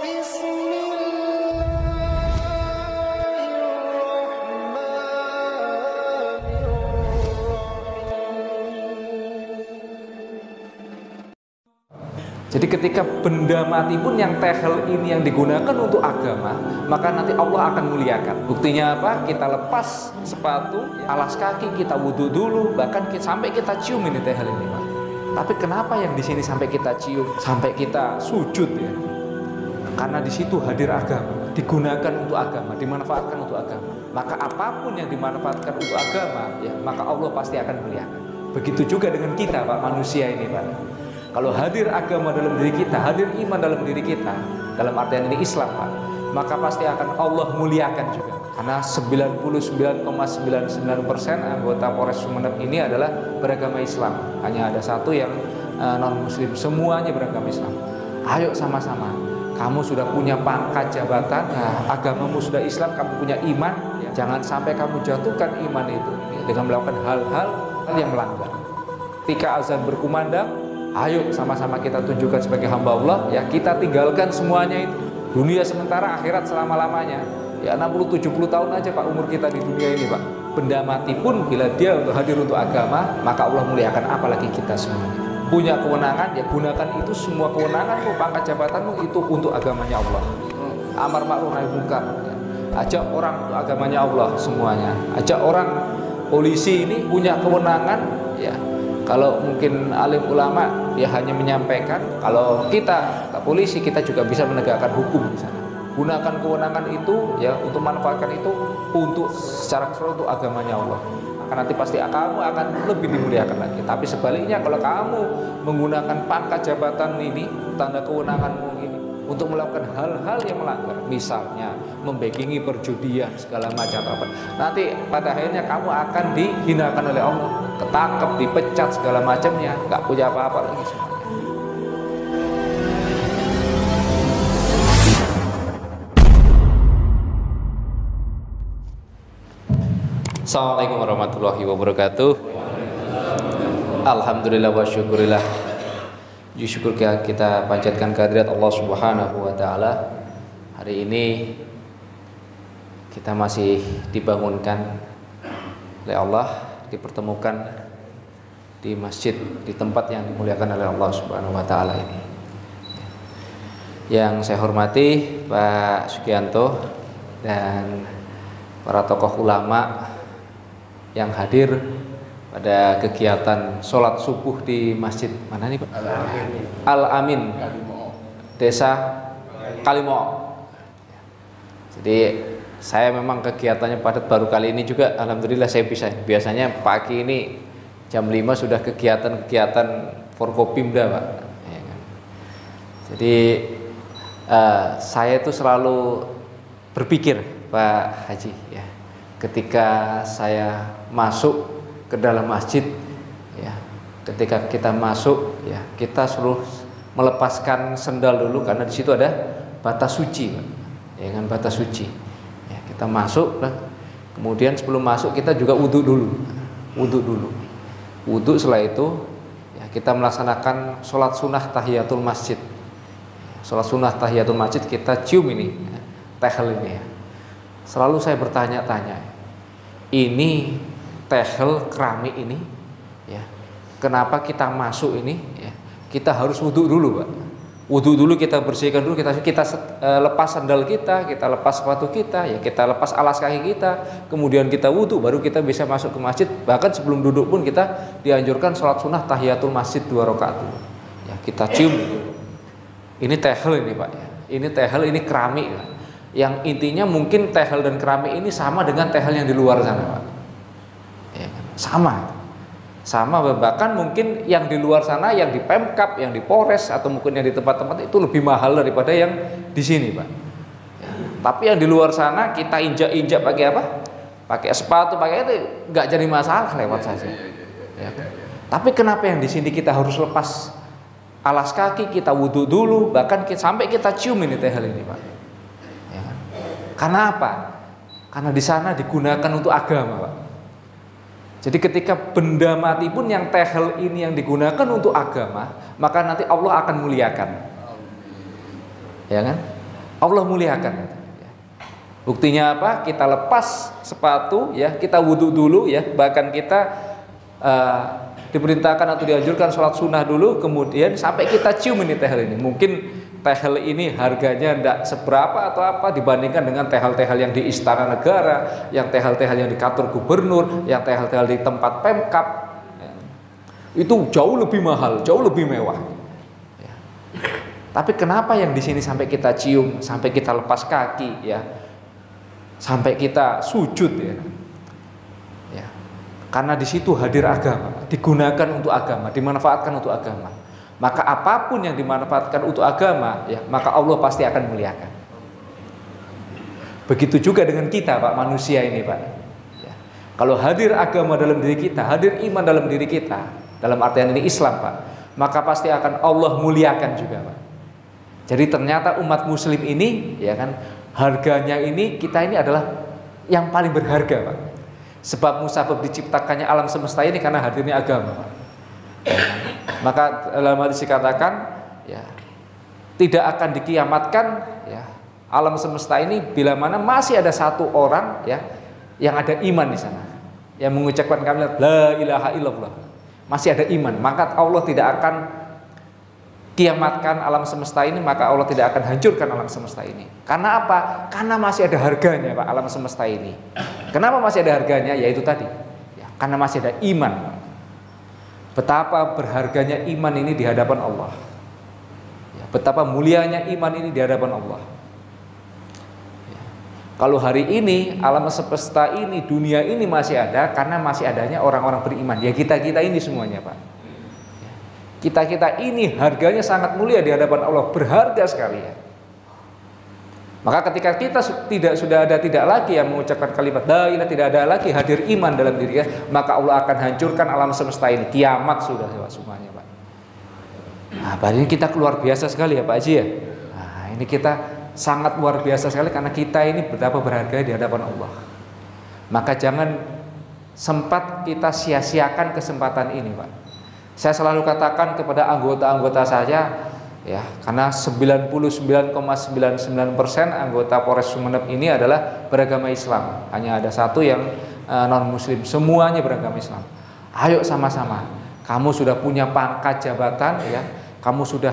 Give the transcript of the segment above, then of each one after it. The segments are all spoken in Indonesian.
Jadi ketika benda mati pun yang tehel ini yang digunakan untuk agama, maka nanti Allah akan muliakan. Buktinya apa? Kita lepas sepatu, alas kaki, kita wudhu dulu, bahkan sampai kita cium ini tehel ini, Pak. Tapi kenapa yang di sini sampai kita cium, sampai kita sujud ya? Karena di situ hadir agama, digunakan untuk agama, dimanfaatkan untuk agama. Maka apapun yang dimanfaatkan untuk agama, ya, maka Allah pasti akan muliakan. Begitu juga dengan kita, Pak, manusia ini, Pak. Kalau hadir agama dalam diri kita, hadir iman dalam diri kita, dalam artian ini Islam, Pak, maka pasti akan Allah muliakan juga. Karena 99,99% anggota Polres Sumeneb ini adalah beragama Islam. Hanya ada satu yang non-muslim, semuanya beragama Islam. Ayo sama-sama. Kamu sudah punya pangkat jabatan, nah, agamamu sudah Islam, kamu punya iman, ya. Jangan sampai kamu jatuhkan iman itu dengan melakukan hal-hal yang melanggar. Ketika azan berkumandang, ayo sama-sama kita tunjukkan sebagai hamba Allah, ya, kita tinggalkan semuanya itu. Dunia sementara, akhirat selama-lamanya. Ya 60-70 tahun aja, Pak, umur kita di dunia ini, Pak. Benda mati pun bila dia hadir untuk agama, maka Allah muliakan, apalagi kita semuanya. Punya kewenangan, ya gunakan itu semua kewenanganmu, pangkat jabatanmu itu untuk agamanya Allah. Amar ma'ruf nahi munkar, ya. Ajak orang untuk agamanya Allah semuanya. Ajak orang, polisi ini punya kewenangan, ya. Kalau mungkin alim ulama ya hanya menyampaikan, kalau kita polisi kita juga bisa menegakkan hukum di sana. Gunakan kewenangan itu ya untuk manfaatkan itu untuk secara keseluruhan untuk agamanya Allah. Maka nanti pasti kamu akan lebih dimuliakan lagi. Tapi sebaliknya kalau kamu menggunakan pangkat jabatan ini, tanda kewenanganmu ini untuk melakukan hal-hal yang melanggar, misalnya membackingi perjudian segala macam apa, nanti pada akhirnya kamu akan dihinakan oleh Allah, ketangkep, dipecat segala macamnya, nggak punya apa-apa lagi semuanya. Assalamualaikum warahmatullahi wabarakatuh. Alhamdulillah wa syukurillah. Syukur kita panjatkan kehadirat Allah Subhanahu wa taala. Hari ini kita masih dibangunkan oleh Allah, dipertemukan di masjid, di tempat yang dimuliakan oleh Allah Subhanahu wa taala ini. Yang saya hormati Pak Sugianto dan para tokoh ulama yang hadir pada kegiatan sholat subuh di masjid mana nih Pak? Al-Amin, Desa Kalimo. Jadi saya memang kegiatannya padat, baru kali ini juga alhamdulillah saya bisa. Biasanya pagi ini jam 5 sudah kegiatan-kegiatan Forkopimda, Pak. Ya kan? Jadi saya itu selalu berpikir, Pak Haji, ya, ketika saya masuk ke dalam masjid, ya, ketika kita masuk, ya, kita suruh melepaskan sendal dulu karena di situ ada batas suci, Pak. Ya kan, batas suci. Ya, kita masuk, kemudian sebelum masuk kita juga wudhu dulu, wudhu. Setelah itu, ya, kita melaksanakan sholat sunnah tahiyatul masjid. Sholat sunnah tahiyatul masjid kita cium ini, ya, tehel ini. Ya. Selalu saya bertanya-tanya, ini tehel keramik ini, ya, kenapa kita masuk ini, ya, kita harus wudhu dulu, Pak. Wudhu dulu, kita bersihkan dulu, kita lepas sandal kita lepas sepatu kita, ya, kita lepas alas kaki kita, kemudian kita wudhu, baru kita bisa masuk ke masjid. Bahkan sebelum duduk pun kita dianjurkan sholat sunnah tahiyatul masjid 2 rakaat. Ya, kita cium. Ini tehel ini, Pak. Ya. Ini tehel, ini keramik, Pak. Yang intinya mungkin tehel dan keramik ini sama dengan tehel yang di luar sana, Pak. Ya, sama, bahkan mungkin yang di luar sana, yang di Pemkab, yang di Polres, atau mungkin yang di tempat-tempat itu lebih mahal daripada yang di sini, Pak. Ya, tapi yang di luar sana kita injak-injak pakai apa? Pakai sepatu, pakai itu nggak jadi masalah, lewat saja. Ya. Tapi kenapa yang di sini kita harus lepas alas kaki, kita wudhu dulu, bahkan sampai kita cium ini tehel ini, Pak. Ya. Karena apa? Karena di sana digunakan untuk agama, Pak. Jadi ketika benda mati pun yang tehel ini yang digunakan untuk agama, maka nanti Allah akan muliakan. Ya kan? Allah muliakan. Buktinya apa? Kita lepas sepatu, ya, kita wudhu dulu, ya, bahkan kita diperintahkan atau dianjurkan sholat sunnah dulu, kemudian sampai kita cium ini tehel ini. Mungkin tehel ini harganya tidak seberapa atau apa dibandingkan dengan tehel-tehel yang di istana negara, yang tehel-tehel yang di kantor gubernur, yang tehel-tehel di tempat pemkab, ya. Itu jauh lebih mahal, jauh lebih mewah. Ya. Tapi kenapa yang di sini sampai kita cium, sampai kita lepas kaki, ya, sampai kita sujud, ya? Ya. Karena di situ hadir agama, digunakan untuk agama, dimanfaatkan untuk agama. Maka apapun yang dimanfaatkan untuk agama, ya, maka Allah pasti akan muliakan. Begitu juga dengan kita, Pak, manusia ini, Pak. Ya. Kalau hadir agama dalam diri kita, hadir iman dalam diri kita, dalam artian ini Islam, Pak, maka pasti akan Allah muliakan juga, Pak. Jadi ternyata umat Muslim ini, ya kan, harganya ini, kita ini adalah yang paling berharga, Pak. Sebab musabab diciptakannya alam semesta ini karena hadirnya agama, Pak. Maka dalam hadis dikatakan, ya, tidak akan dikiamatkan, ya, alam semesta ini bila mana masih ada satu orang, ya, yang ada iman di sana, yang mengucapkan kalimat la ilaha illallah, masih ada iman, maka Allah tidak akan kiamatkan alam semesta ini, maka Allah tidak akan hancurkan alam semesta ini. Karena apa? Karena masih ada harganya, Pak, alam semesta ini. Kenapa masih ada harganya? Yaitu tadi, ya, karena masih ada iman. Betapa berharganya iman ini di hadapan Allah, ya, betapa mulianya iman ini di hadapan Allah, ya. Kalau hari ini alam semesta ini, dunia ini masih ada karena masih adanya orang-orang beriman, ya, kita-kita ini semuanya, Pak, ya. Kita-kita ini harganya sangat mulia di hadapan Allah, berharga sekali, ya. Maka ketika kita tidak lagi yang mengucapkan kalimat la ilaha, tidak ada lagi hadir iman dalam dirinya, maka Allah akan hancurkan alam semesta ini. Kiamat sudah, semuanya, Pak. Nah, ini kita luar biasa sekali, ya, Pak Haji, ya. Nah, ini kita sangat luar biasa sekali karena kita ini betapa berharga di hadapan Allah. Maka jangan sempat kita sia-siakan kesempatan ini, Pak. Saya selalu katakan kepada anggota-anggota saya, ya, karena 99,99% anggota Polres Sumeneb ini adalah beragama Islam. Hanya ada satu yang non muslim, semuanya beragama Islam. Ayo sama-sama. Kamu sudah punya pangkat jabatan, ya. Kamu sudah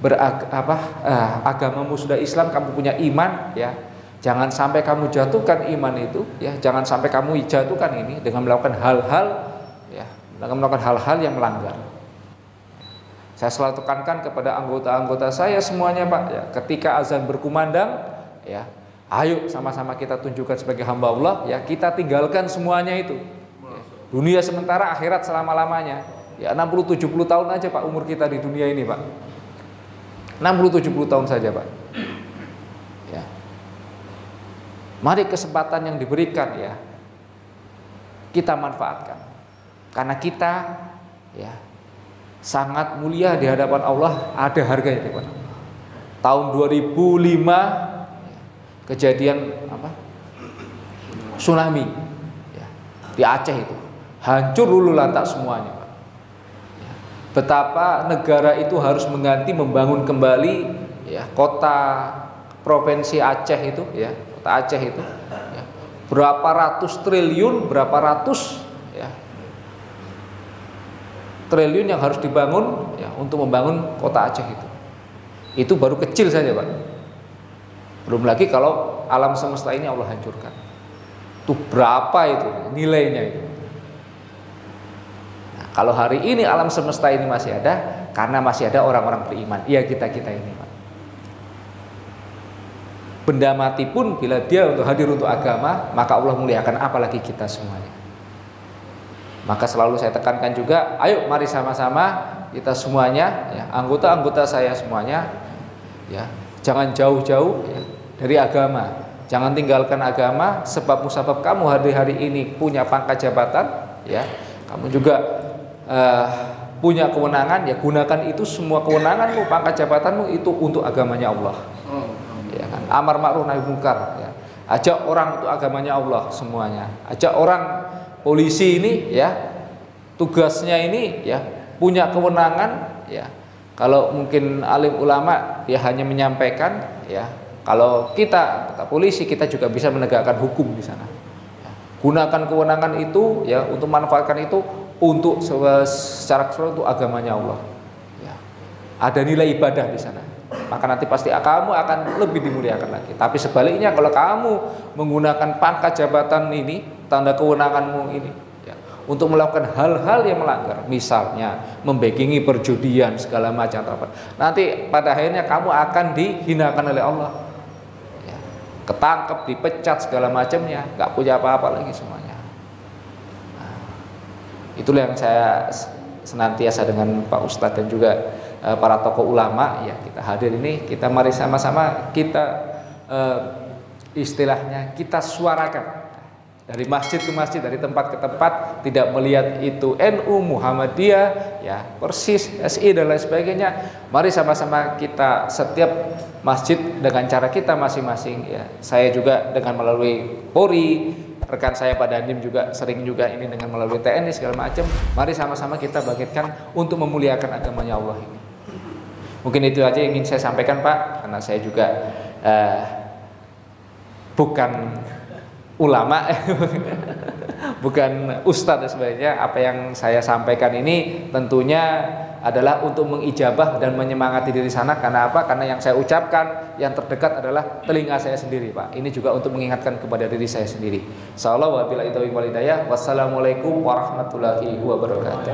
agamamu sudah Islam, kamu punya iman, ya. Jangan sampai kamu jatuhkan iman itu, ya. Jangan sampai kamu jatuhkan ini dengan melakukan hal-hal, ya, dengan melakukan hal-hal yang melanggar. Saya selalu tekankan kepada anggota-anggota saya semuanya, Pak, ya, ketika azan berkumandang, ya, ayo sama-sama kita tunjukkan sebagai hamba Allah, ya, kita tinggalkan semuanya itu, ya. Dunia sementara, akhirat selama-lamanya, ya, 60-70 tahun aja, Pak, umur kita di dunia ini, Pak. 60-70 tahun saja, Pak, ya. Mari kesempatan yang diberikan, ya, kita manfaatkan, karena kita, ya, sangat mulia di hadapan Allah, ada harganya di hadapan Allah. Tahun 2005 kejadian apa? Tsunami, ya, di Aceh itu hancur lulu lantak semuanya, Pak. Ya, betapa negara itu harus mengganti, membangun kembali, ya, kota provinsi Aceh itu, ya, kota Aceh itu, ya, berapa ratus triliun, berapa ratus, ya, triliun yang harus dibangun, ya, untuk membangun kota Aceh itu. Itu baru kecil saja, Pak. Belum lagi kalau alam semesta ini Allah hancurkan. Itu berapa itu nilainya itu. Nah, kalau hari ini alam semesta ini masih ada karena masih ada orang-orang beriman. Iya, kita-kita ini, Pak. Benda mati pun bila dia untuk hadir untuk agama, maka Allah muliakan, apalagi kita semuanya. Maka selalu saya tekankan juga, ayo mari sama-sama kita semuanya, ya, anggota-anggota saya semuanya, ya, jangan jauh-jauh, ya, dari agama. Jangan tinggalkan agama, sebab musabab kamu hari-hari ini punya pangkat jabatan, ya, kamu juga punya kewenangan, ya, gunakan itu semua kewenanganmu, pangkat jabatanmu itu untuk agamanya Allah. Ya kan? Amar ma'ruf nahi munkar, ya. Ajak orang untuk agamanya Allah semuanya. Ajak orang. Polisi ini, ya, tugasnya ini, ya, punya kewenangan, ya. Kalau mungkin alim ulama, ya, hanya menyampaikan, ya, Kalau kita polisi, kita juga bisa menegakkan hukum di sana. Gunakan kewenangan itu ya untuk manfaatkan itu untuk secara keseluruhan untuk agamanya Allah. Ya. Ada nilai ibadah di sana. Maka nanti pasti kamu akan lebih dimuliakan lagi. Tapi sebaliknya kalau kamu menggunakan pangkat jabatan ini, tanda kewenanganmu ini ya, untuk melakukan hal-hal yang melanggar, misalnya membackingi perjudian segala macam, nanti pada akhirnya kamu akan dihinakan oleh Allah. Ketangkep, dipecat segala macamnya, nggak punya apa-apa lagi semuanya. Nah, itulah yang saya senantiasa dengan Pak Ustadz dan juga para tokoh ulama ya, kita hadir ini, kita mari sama-sama kita istilahnya kita suarakan dari masjid ke masjid, dari tempat ke tempat, tidak melihat itu NU, Muhammadiyah, ya Persis, SI dan lain sebagainya. Mari sama-sama kita setiap masjid dengan cara kita masing-masing. Ya, saya juga dengan melalui Polri, rekan saya Pak Dandim juga sering juga ini dengan melalui TNI segala macam. Mari sama-sama kita bangkitkan untuk memuliakan agamanya Allah ini. Mungkin itu aja yang ingin saya sampaikan Pak, karena saya juga bukan ulama, bukan ustadz dan sebagainya. Apa yang saya sampaikan ini tentunya adalah untuk mengijabah dan menyemangati diri sana. Karena apa? Karena yang saya ucapkan yang terdekat adalah telinga saya sendiri Pak. Ini juga untuk mengingatkan kepada diri saya sendiri. Insyaallah wabillahi taufiq wal hidayah. Wassalamualaikum warahmatullahi wabarakatuh.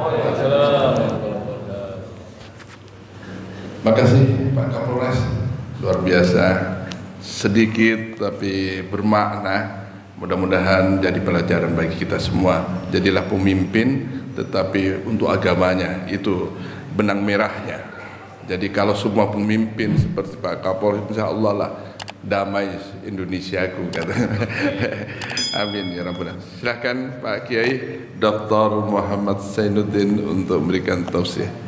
Makasih Pak Kapolres, luar biasa, sedikit tapi bermakna. Mudah-mudahan jadi pelajaran bagi kita semua. Jadilah pemimpin tetapi untuk agamanya, itu benang merahnya. Jadi kalau semua pemimpin seperti Pak Kapolres, insya Allah lah damai Indonesiaku kata. Amin ya rabbal alamin. Silakan Pak Kiai Dr. Muhammad Zainuddin untuk memberikan tausiah.